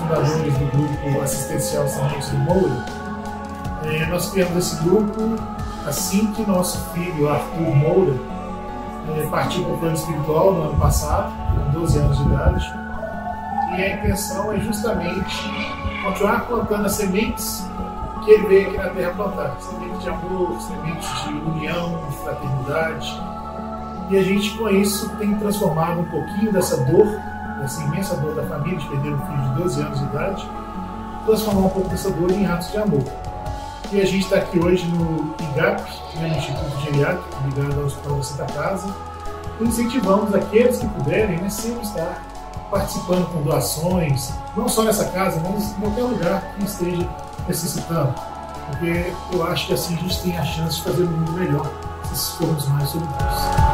fundadores do grupo assistencial Sementes do Moura. Nós criamos esse grupo assim que nosso filho Arthur Moura partiu para o plano espiritual no ano passado, com 12 anos de idade. E a intenção é justamente continuar plantando as sementes que ele veio aqui na Terra plantar. Sementes de amor, sementes de união, de fraternidade. E a gente, com isso, tem transformado um pouquinho dessa dor, dessa imensa dor da família de perder um filho de 12 anos de idade, transformar um pouco dessa dor em atos de amor. E a gente está aqui hoje no IGAP, no Instituto Geriátrico, ligado ao Hospital da Santa Casa, e incentivamos aqueles que puderem, sempre estar participando com doações, não só nessa casa, mas em qualquer lugar que esteja necessitando. Porque eu acho que assim a gente tem a chance de fazer um mundo melhor se formos mais solidários.